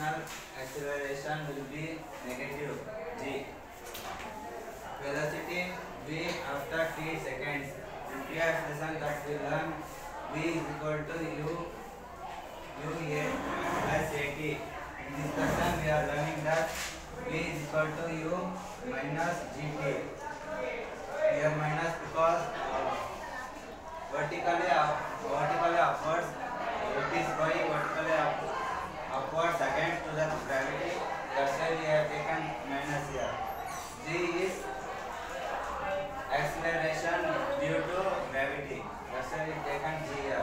gravitational acceleration will be negative g. Velocity v after t seconds. In previous lesson that we learned v is equal to a plus at. In this lesson we are learning that v is equal to u minus gt. Here minus because vertically upwards, it is going vertically upwards against to the gravity. That's why we have taken minus here. G is acceleration due to gravity. That's why we have taken G here.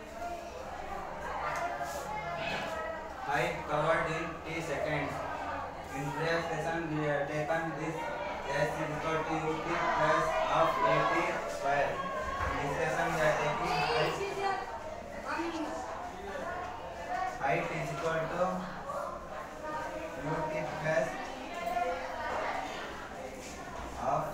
Height covered in t seconds. In previous lesson we have taken this s is equal to ut plus of at square. In this lesson we are taking height is equal to ut plus of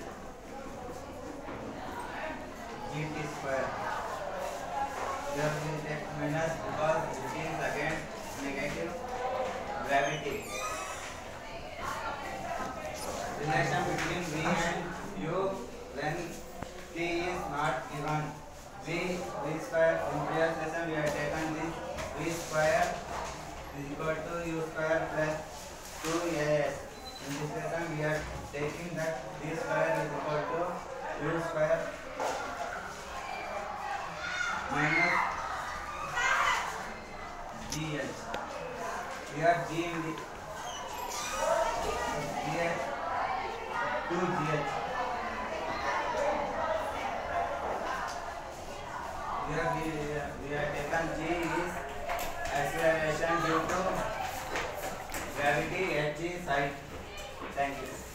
gt square. Here we take minus because it is against negative gravity. Relation between v and u when t is not given. V square. In previous lesson we have taken this v square is equal to u square plus 2as. In this lesson we are taking that v square is equal to u square minus gh. Here g in the gh 2gh. Here we have taken g is acceleration due to gravity at the site. Thank you.